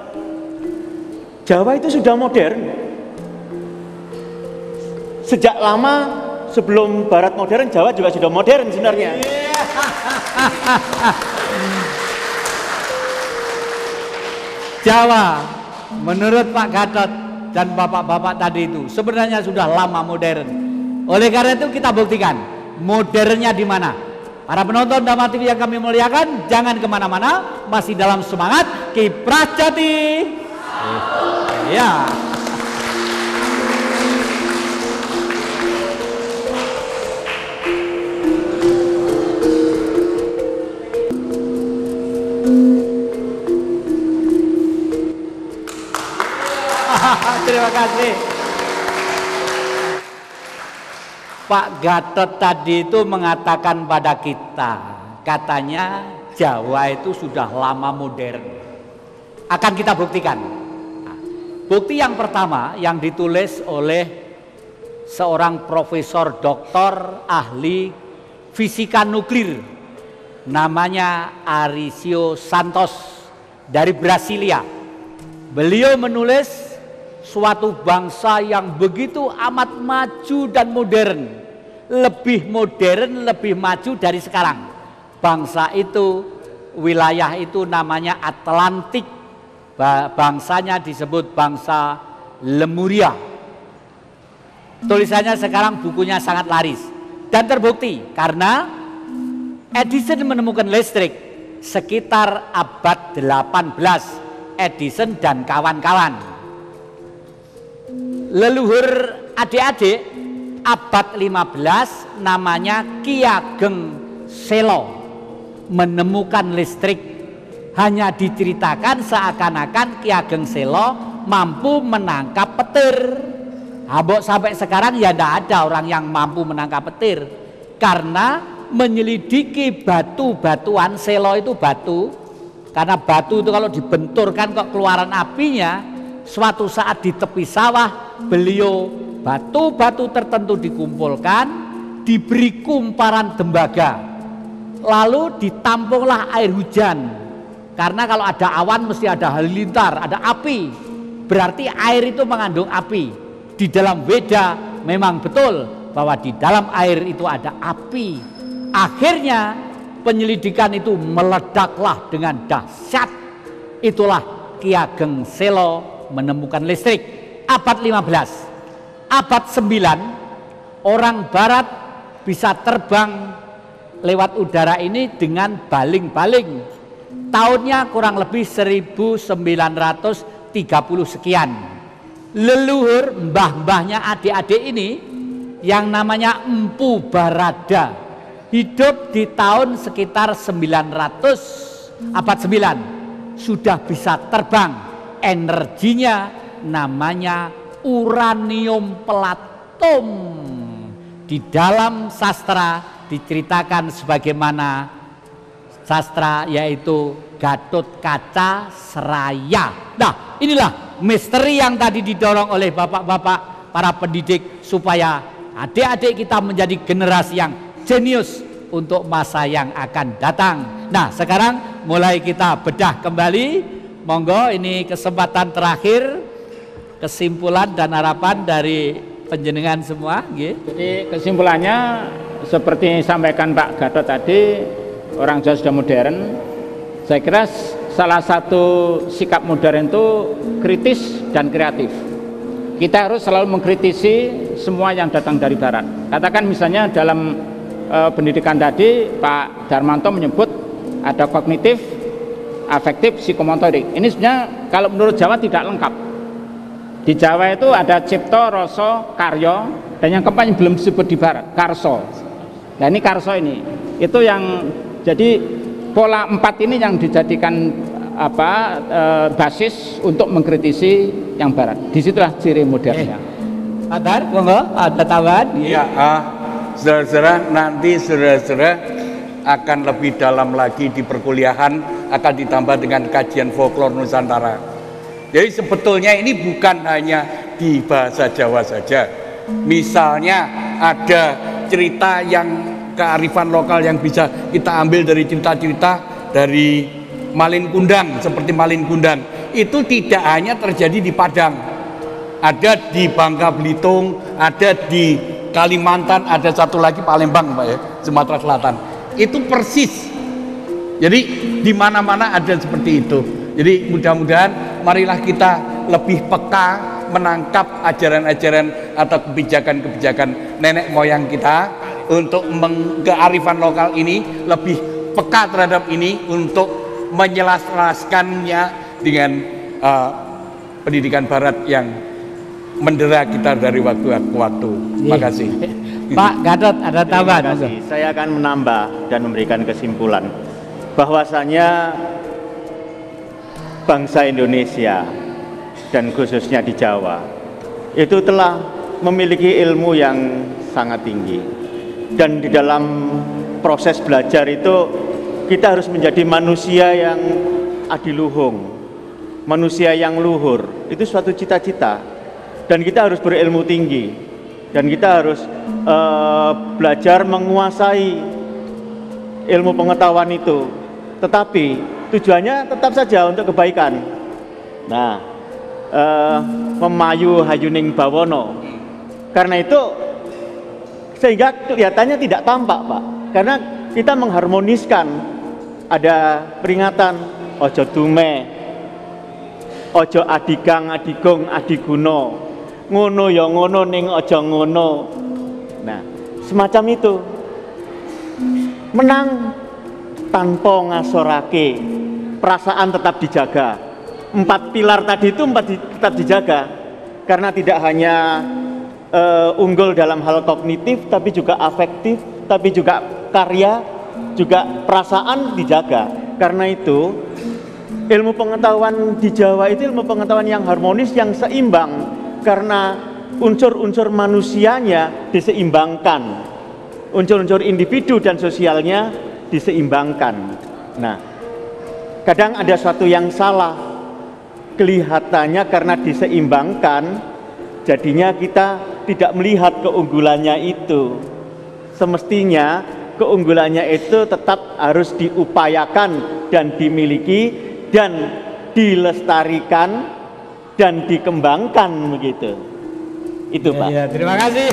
Jawa itu sudah modern. Sejak lama sebelum Barat modern, Jawa juga sudah modern sebenarnya. Jawa menurut Pak Gatot dan bapak-bapak tadi itu sebenarnya sudah lama modern. Oleh karena itu kita buktikan modernnya di mana. Para penonton Dhamma T V yang kami muliakan, jangan kemana-mana, masih dalam semangat Kiprah Jati. Ya. Terima kasih. Pak Gatot tadi itu mengatakan pada kita, katanya Jawa itu sudah lama modern. Akan kita buktikan. Nah, bukti yang pertama yang ditulis oleh seorang profesor doktor ahli fisika nuklir, namanya Arisio Santos dari Brasilia. Beliau menulis suatu bangsa yang begitu amat maju dan modern, lebih modern, lebih maju dari sekarang. Bangsa itu, wilayah itu namanya Atlantik, bangsanya disebut bangsa Lemuria. Tulisannya sekarang bukunya sangat laris dan terbukti karena Edison menemukan listrik sekitar abad delapan belas. Edison dan kawan-kawan. Leluhur adik-adik abad lima belas namanya Ki Ageng Selo menemukan listrik. Hanya diceritakan seakan-akan Ki Ageng Selo mampu menangkap petir. Habok sampai sekarang ya tidak ada orang yang mampu menangkap petir karena menyelidiki batu-batuan. Selo itu batu, karena batu itu kalau dibenturkan kok keluaran apinya. Suatu saat di tepi sawah beliau batu-batu tertentu dikumpulkan, diberi kumparan tembaga, lalu ditampunglah air hujan. Karena kalau ada awan mesti ada halilintar, ada api, berarti air itu mengandung api. Di dalam Weda memang betul bahwa di dalam air itu ada api. Akhirnya penyelidikan itu meledaklah dengan dahsyat. Itulah Ki Ageng Selo menemukan listrik. Abad lima belas. Abad sembilan, orang barat bisa terbang lewat udara ini dengan baling-baling. Tahunnya kurang lebih seribu sembilan ratus tiga puluh sekian. Leluhur mbah-mbahnya adik-adik ini yang namanya Empu Barada hidup di tahun sekitar sembilan ratus abad sembilan sudah bisa terbang. Energinya namanya uranium platum. Di dalam sastra diceritakan sebagaimana sastra yaitu Gatot Kaca Seraya. Nah, inilah misteri yang tadi didorong oleh bapak-bapak para pendidik supaya adik-adik kita menjadi generasi yang jenius untuk masa yang akan datang. Nah, sekarang mulai kita bedah kembali. Monggo, ini kesempatan terakhir, kesimpulan dan harapan dari penjenengan semua. Jadi kesimpulannya seperti sampaikan Pak Gatot tadi, orang Jawa sudah modern. Saya kira salah satu sikap modern itu kritis dan kreatif. Kita harus selalu mengkritisi semua yang datang dari barat. Katakan misalnya dalam e, pendidikan tadi Pak Darmanto menyebut ada kognitif, afektif, psikomotorik. Ini sebenarnya kalau menurut Jawa tidak lengkap. Di Jawa itu ada cipto, rasa, karya, dan yang keempat yang belum disebut di barat, karso. Nah, ini karso ini. Itu yang jadi pola empat ini yang dijadikan apa e, basis untuk mengkritisi yang barat. Disitulah ciri modernnya. Pak Dar, monggo ada tambahan? Iya, ah, saudara-saudara, nanti saudara-saudara akan lebih dalam lagi di perkuliahan, akan ditambah dengan kajian folklor Nusantara. Jadi sebetulnya ini bukan hanya di bahasa Jawa saja. Misalnya ada cerita yang kearifan lokal yang bisa kita ambil dari cerita-cerita dari Malin Kundang, seperti Malin Kundang itu tidak hanya terjadi di Padang, ada di Bangka Belitung, ada di Kalimantan, ada satu lagi Palembang, Pak ya, Sumatera Selatan. Itu persis. Jadi di mana-mana ada seperti itu. Jadi mudah-mudahan marilah kita lebih peka menangkap ajaran-ajaran atau kebijakan-kebijakan nenek moyang kita untuk kearifan lokal ini, lebih peka terhadap ini untuk menjelaskannya dengan uh, pendidikan barat yang mendera kita dari waktu ke waktu. Terima kasih. Pak Gatot, ada tambahan? Terima kasih. Saya akan menambah dan memberikan kesimpulan bahwasanya bangsa Indonesia dan khususnya di Jawa itu telah memiliki ilmu yang sangat tinggi, dan di dalam proses belajar itu kita harus menjadi manusia yang adiluhung, manusia yang luhur. Itu suatu cita-cita, dan kita harus berilmu tinggi, dan kita harus uh, belajar menguasai ilmu pengetahuan itu, tetapi tujuannya tetap saja untuk kebaikan. Nah, uh, memayu hayuning bawono. Karena itu sehingga kelihatannya tidak tampak, Pak, karena kita mengharmoniskan. Ada peringatan ojo dume, ojo adigang adigung adiguna, ngono ya ngono ning ojo ngono. Nah, semacam itu. Menang tanpa ngasorake, perasaan tetap dijaga. Empat pilar tadi itu empat di, tetap dijaga, karena tidak hanya uh, unggul dalam hal kognitif, tapi juga afektif, tapi juga karya, juga perasaan dijaga. Karena itu ilmu pengetahuan di Jawa itu ilmu pengetahuan yang harmonis, yang seimbang, karena unsur-unsur manusianya diseimbangkan, unsur-unsur individu dan sosialnya diseimbangkan. Nah, kadang ada suatu yang salah kelihatannya karena diseimbangkan, jadinya kita tidak melihat keunggulannya itu. Semestinya keunggulannya itu tetap harus diupayakan dan dimiliki dan dilestarikan dan dikembangkan, begitu. Itu ya, Pak. Ya, terima kasih.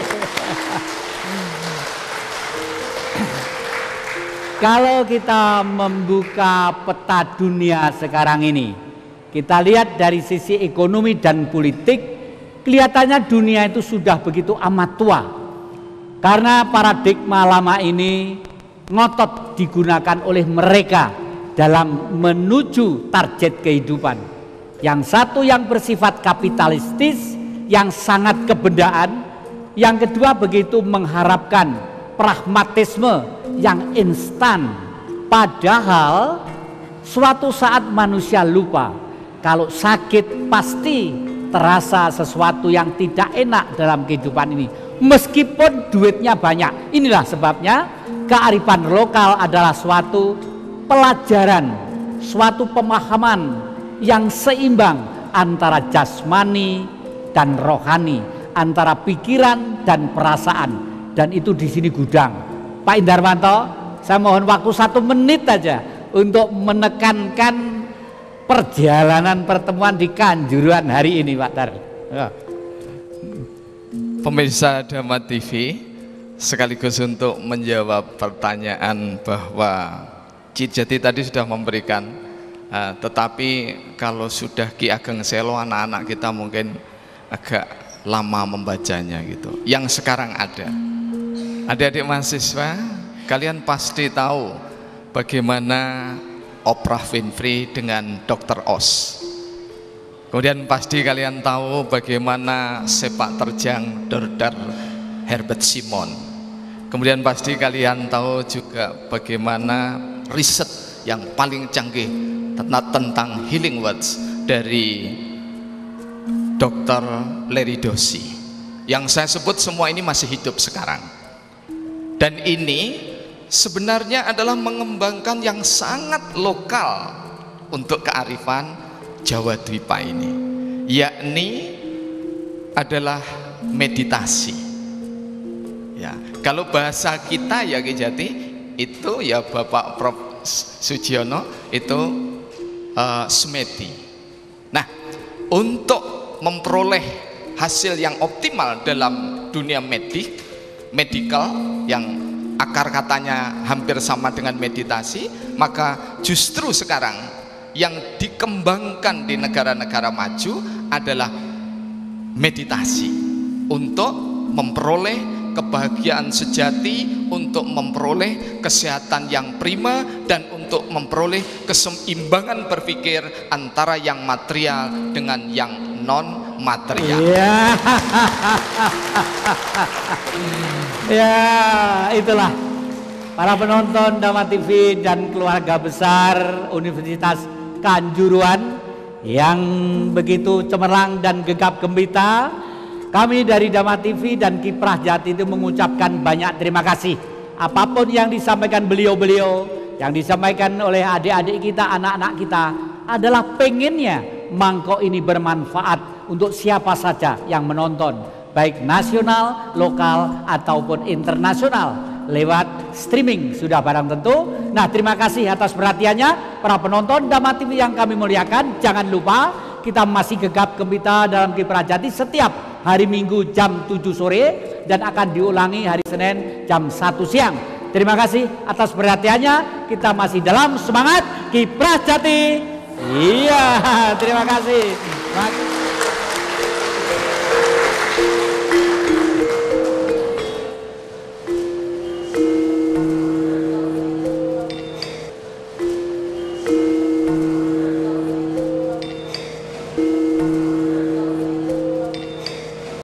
Kalau kita membuka peta dunia sekarang ini, kita lihat dari sisi ekonomi dan politik, kelihatannya dunia itu sudah begitu amat tua. Karena paradigma lama ini ngotot digunakan oleh mereka dalam menuju target kehidupan. Yang satu yang bersifat kapitalistis, yang sangat kebendaan. Yang kedua begitu mengharapkan pragmatisme yang instan. Padahal suatu saat manusia lupa kalau sakit pasti terasa sesuatu yang tidak enak dalam kehidupan ini, meskipun duitnya banyak. Inilah sebabnya kearifan lokal adalah suatu pelajaran, suatu pemahaman yang seimbang antara jasmani dan rohani, antara pikiran dan perasaan, dan itu di sini gudang. Pak Indarmanto, saya mohon waktu satu menit aja untuk menekankan perjalanan pertemuan di Kanjuruhan hari ini, Pak Tar. Ya. Pemirsa Dhamma T V, sekaligus untuk menjawab pertanyaan bahwa Cijati tadi sudah memberikan, uh, tetapi kalau sudah Ki Ageng Selo, anak-anak kita mungkin agak lama membacanya gitu. Yang sekarang ada, adik-adik mahasiswa, kalian pasti tahu bagaimana Oprah Winfrey dengan dokter Oz. Kemudian pasti kalian tahu bagaimana sepak terjang Dordar Herbert Simon. Kemudian pasti kalian tahu juga bagaimana riset yang paling canggih tentang healing words dari dokter Larry Dossey. Yang saya sebut semua ini masih hidup sekarang. Dan ini sebenarnya adalah mengembangkan yang sangat lokal untuk kearifan Jawa Dwipa ini, yakni adalah meditasi. Ya, kalau bahasa kita ya Ki Jati itu ya Bapak Profesor Sugiono itu uh, semedi. Nah, untuk memperoleh hasil yang optimal dalam dunia medik, medical yang akar katanya hampir sama dengan meditasi, maka justru sekarang yang dikembangkan di negara-negara maju adalah meditasi untuk memperoleh kebahagiaan sejati, untuk memperoleh kesehatan yang prima, dan untuk memperoleh keseimbangan berpikir antara yang material dengan yang non material. Ya, ya itulah para penonton Dhamma T V dan keluarga besar Universitas Kanjuruhan yang begitu cemerlang dan gegap gempita. Kami dari Dhamma T V dan Kiprah Jati itu mengucapkan banyak terima kasih. Apapun yang disampaikan beliau-beliau, yang disampaikan oleh adik-adik kita, anak-anak kita, adalah pengennya mangkok ini bermanfaat untuk siapa saja yang menonton, baik nasional, lokal, ataupun internasional lewat streaming sudah barang tentu. Nah, terima kasih atas perhatiannya para penonton Dhamma T V yang kami muliakan. Jangan lupa kita masih gegap gempita dalam Kiprah Jati setiap hari Minggu jam tujuh sore dan akan diulangi hari Senin jam satu siang. Terima kasih atas perhatiannya. Kita masih dalam semangat Kiprah Jati. Iya, terima kasih.